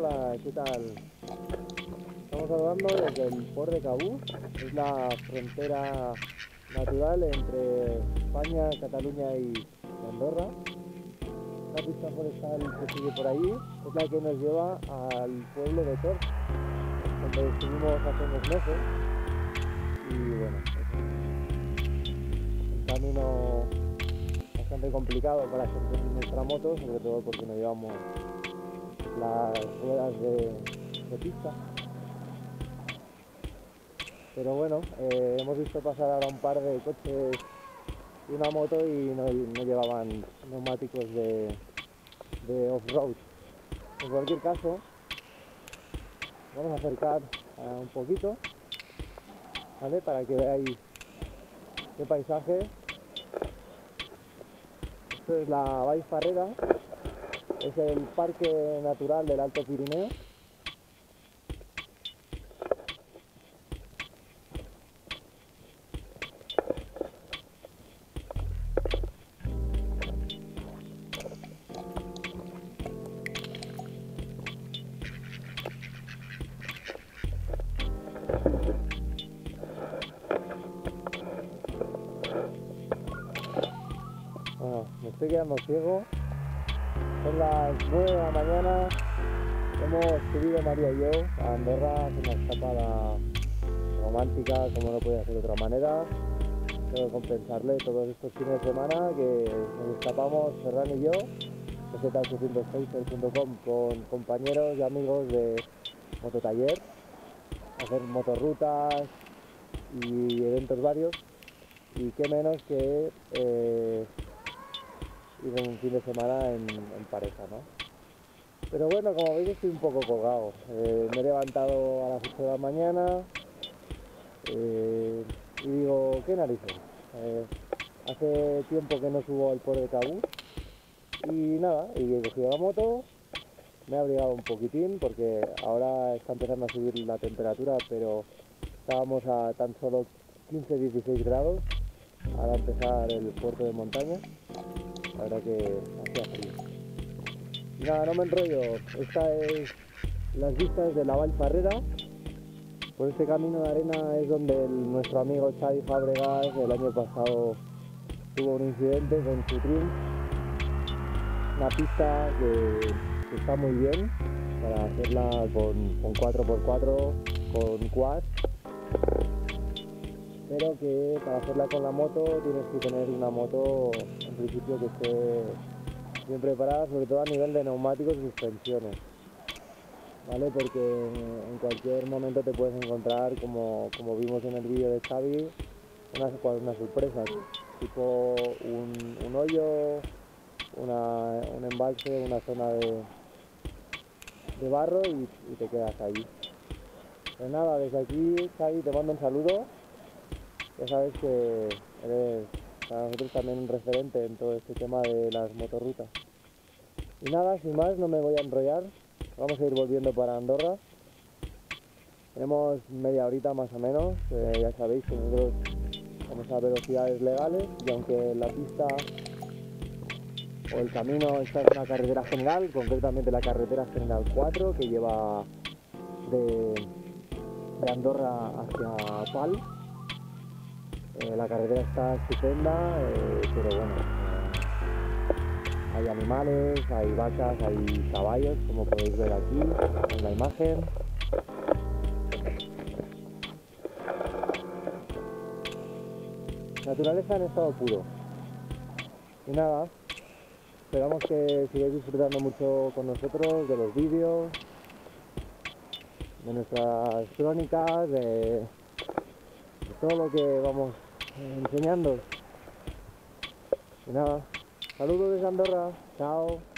Hola, ¿qué tal? Estamos hablando desde el Port de Cabús, es la frontera natural entre España, Cataluña y Andorra. La pista forestal que sigue por ahí es la que nos lleva al pueblo de Tort, donde estuvimos hace unos meses. Y bueno, es un camino bastante complicado para hacer con nuestra moto, sobre todo porque no llevamos las ruedas de pista. Pero bueno, hemos visto pasar ahora un par de coches y una moto y no llevaban neumáticos de off-road. En cualquier caso, vamos a acercar un poquito, ¿vale? Para que veáis qué paisaje. Esto es la Vall Farrera, es el Parque Natural del Alto Pirineo. Bueno, me estoy quedando ciego. Son las 9 de la mañana. Hemos subido María y yo a Andorra a hacer una escapada romántica, como no podía ser de otra manera. Tengo que compensarle todos estos fines de semana que nos escapamos, Ferran y yo, z806.com, con compañeros y amigos de mototaller, hacer motorrutas y eventos varios. Y qué menos que ir un fin de semana en pareja, ¿no? Pero bueno, como veis estoy un poco colgado. Me he levantado a las 8 de la mañana y digo, ¿qué narices? Hace tiempo que no subo al Port de Cabús y nada, y he cogido la moto, me he abrigado un poquitín porque ahora está empezando a subir la temperatura, pero estábamos a tan solo 15-16 grados al empezar el puerto de montaña. La verdad que hacía frío. Y nada, no me enrollo, esta es las vistas de la Vall Farrera. Por este camino de arena es donde nuestro amigo Xavi Fábregas el año pasado tuvo un incidente con su Triumph. Una pista que está muy bien para hacerla con 4x4, con quad, pero que para hacerla con la moto tienes que tener una moto en principio que esté bien preparada, sobre todo a nivel de neumáticos y suspensiones, ¿vale? Porque en cualquier momento te puedes encontrar, como vimos en el vídeo de Xavi, una sorpresa, tipo un hoyo, un embalse, una zona de barro y te quedas ahí. Pues nada, desde aquí, Xavi, te mando un saludo. Ya sabes que eres para nosotros también un referente en todo este tema de las motorrutas. Y nada, sin más, no me voy a enrollar. Vamos a ir volviendo para Andorra. Tenemos media horita más o menos. Ya sabéis que nosotros vamos a velocidades legales y aunque la pista o el camino está en una carretera general, concretamente la carretera general 4 que lleva de Andorra hacia Pal. La carretera está estupenda, pero bueno, hay animales, hay vacas, hay caballos, como podéis ver aquí en la imagen. Naturaleza en estado puro. Y nada, esperamos que sigáis disfrutando mucho con nosotros de los vídeos, de nuestras crónicas, de todo lo que vamos enseñando. Y nada, saludos desde Andorra, chao.